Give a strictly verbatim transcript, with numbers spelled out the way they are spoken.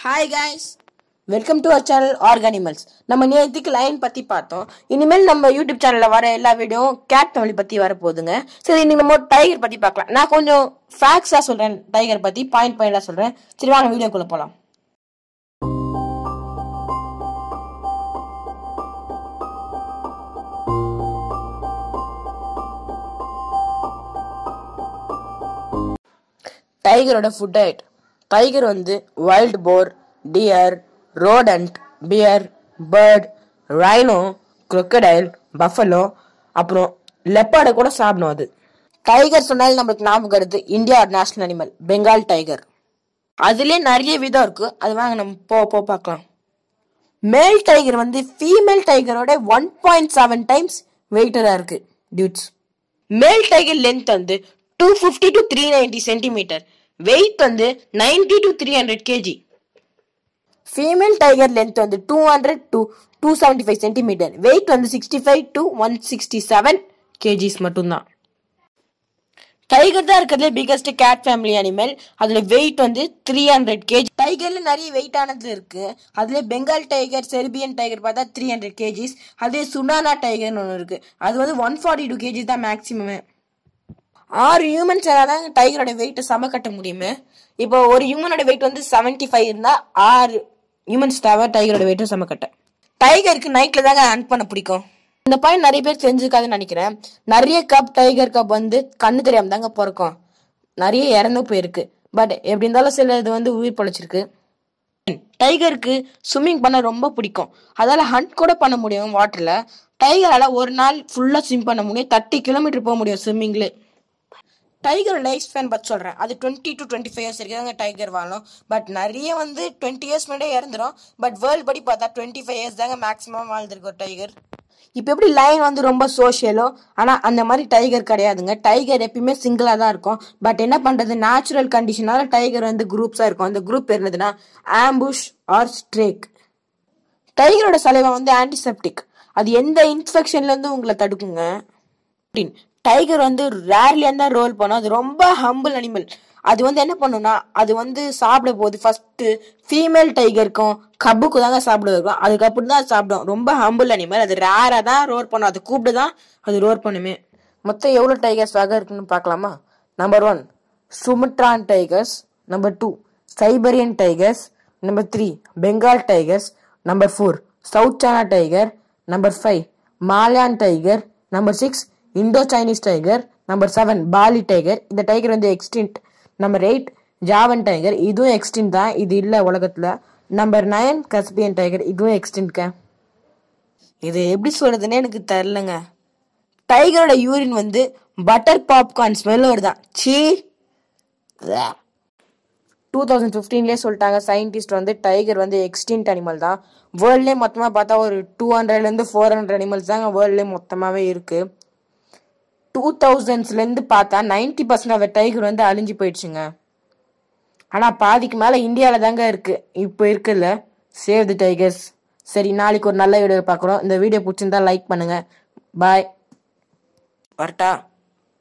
Hi guys, welcome to our channel ORGANIMALS. நம்ம நேத்துக்கு line பத்தி பார்த்தோம். இனிமேல் நம்ம யூடியூப் சேனல்ல வர எல்லா வீடியோவும் கேட் ஃபேமிலி பத்தி வர போகுதுங்க. சரி, இன்னைக்கு நம்ம டைகர் பத்தி பார்க்கலாம். நான் கொஞ்சம் ஃபேக்ட்ஸா சொல்றேன், டைகர் பத்தி பாயிண்ட் பாயிண்டா சொல்றேன். சரி, வாங்க வீடியோக்குள்ள போலாம். டைகரோட ஃபுட் டயட். டைகர் வந்து wild boar, deer, rodent, bear, bird, rhino, crocodile, buffalo, அப்புறம் லெப்பார்டை கூட சாப்பிடும். அது டைகர் சொன்னாலும் நம்மளுக்கு ஞாபகம் வருது India national animal Bengal tiger. அதுலயே நிறைய விதம் இருக்கு, அது வாங்க நம்ம போ போ பார்க்கலாம். மேல் டைகர் வந்து ஃபீமேல் டைகரோட ஒன் பாயிண்ட் செவன் டைம்ஸ் வெயிட்டரா இருக்கு டியூட்ஸ். மேல் டைகர் லென்த் வந்து two fifty to three ninety centimetre, weight வந்து ninety to three hundred KG. Female tiger length வந்து two hundred to two seventy five centimetre, weight வந்து sixty five to one sixty seven KGs மட்டும்தான். Tiger தான் இருக்கிறதுல biggest cat family animal. அதோட weight வந்து three hundred KG. டைகர்ல நிறைய weight ஆனது இருக்கு. அதுல பெங்கால் டைகர், செர்பியன் டைகர் பார்த்தா த்ரீ ஹண்ட்ரட் கேஜிஸ். அதே சுனானா டைகர்னு ஒன்று இருக்கு, அது வந்து ஒன் ஃபார்ட்டி டூ கேஜி தான் மேக்சிமமே. ஆறு ஹியூமன்ஸ் தான் டைகரோட வெயிட்டை சம கட்ட முடியுமே. இப்போ ஒரு ஹியூமனோட வெயிட் வந்து செவன்டி ஃபைவ் இருந்தா ஆறு ஹியூமன்ஸ் தேவை டைகரோட வெயிட்டை சம கட்ட. டைகருக்கு நைட்ல தாங்க ஹண்ட் பண்ண பிடிக்கும். இந்த பாயிண்ட் நிறைய பேர் தெரிஞ்சுக்காதுன்னு நினைக்கிறேன். நிறைய கப் டைகர் கப் வந்து கண்ணு தெரியாம தாங்க பிறக்கும். நிறைய இறந்து போயிருக்கு, பட் எப்படி இருந்தாலும் சில இது வந்து உயிர் பழிச்சிருக்கு. டைகருக்கு ஸ்விம்மிங் பண்ண ரொம்ப பிடிக்கும், அதால ஹண்ட் கூட பண்ண முடியும் வாட்டர்ல. டைகரால ஒரு நாள் ஃபுல்லா ஸ்விம் பண்ண முடியும், தேர்ட்டி கிலோமீட்டர் போக முடியும் ஸ்விம்மிங்ல. டைகர் லைஃப் ஸ்பேன் பற்றி சொல்கிறேன். அது twenty to twenty five years இருக்கிறாங்க டைகர் வாழும். பட் நிறைய வந்து டுவெண்ட்டி இயர்ஸ் முன்னாடியே இறந்துடும். பட் வேர்ல்டு படி பார்த்தா டுவெண்ட்டி ஃபைவ் இயர்ஸ் தாங்க மேக்ஸிமம் வாழ்ந்துருக்கு ஒரு டைகர். இப்போ எப்படி லைன் வந்து ரொம்ப சோஷியலோ, ஆனால் அந்த மாதிரி டைகர் கிடையாதுங்க. டைகர் எப்பயுமே சிங்கிளாக தான் இருக்கும். பட் என்ன பண்ணுறது, நேச்சுரல் கண்டிஷனால டைகர் வந்து குரூப்ஸாக இருக்கும். அந்த குரூப் இருந்ததுன்னா ஆம்புஷ் ஆர் ஸ்ட்ரேக். டைகரோட சலைவா வந்து ஆன்டிசெப்டிக், அது எந்த இன்ஃபெக்ஷன்லேருந்து உங்களை தடுக்குங்க. டைகர் வந்து ரேர்லியா தான் ரோல் பண்ணும். அது ரொம்ப ஹம்பிள் அனிமல். அது வந்து என்ன பண்ணும்னா, அது வந்து சாப்பிட போது ஃபர்ஸ்ட் ஃபீமேல் டைகருக்கும் கப்புக்கு தாங்க சாப்பிட இருக்கும். அதுக்கப்புறம் தான் சாப்பிடும். ரொம்ப ஹம்பிள் அனிமல். அது ரேரா தான் ரோர் பண்ணும். அது கூப்பிட்டு தான் அது ரோர் பண்ணுமே. மொத்தம் எவ்வளோ டைகர்ஸ் வகை இருக்குன்னு பார்க்கலாமா? Number one Sumatran tigers, number two Siberian tigers, number three Bengal tigers, number four south China tiger, number five Malayan tiger, number six Indo Chinese tiger, number seven Bali tiger. இந்த tiger வந்து extinct. Number eight Javan tiger, இதுவும் extinct தான், இது இல்லை உலகத்துல. Number nine Caspian tiger, இதுவும் எக்ஸ்டின்ட்க. இது எப்படி சொல்றதுன்னு எனக்கு தெரியலங்க. டைகரோட யூரின் வந்து பட்டர் பாப்கார்ன் ஸ்மெல் வருதான். சீ. டூ தௌசண்ட் ஃபிஃப்டீன்லேயே சொல்லிட்டாங்க சயின்டிஸ்ட் வந்து டைகர் வந்து எக்ஸ்டின்ட் அனிமல் தான். வேர்ல்ட்லேயே மொத்தமாக பார்த்தா ஒரு டூ ஹண்ட்ரட்லேருந்து ஃபோர் ஹண்ட்ரட் அனிமல்ஸ் தாங்க வேர்ல்ட்லேயே மொத்தமாகவே இருக்கு. டூ தௌசண்ட்ஸ்லேருந்து பார்த்தா நைன்டி பர்சன்ட் ஆஃப் டைகர் வந்து அழிஞ்சு போயிடுச்சுங்க. ஆனால் பாதிக்கு மேலே இந்தியாவில் தாங்க இருக்கு இப்போ இருக்குல்ல. Save the tigers. சரி, நாளைக்கு ஒரு நல்ல வீடியோ பார்க்குறோம். இந்த வீடியோ பிடிச்சிருந்தா லைக் பண்ணுங்க. பாய், வரட்டா.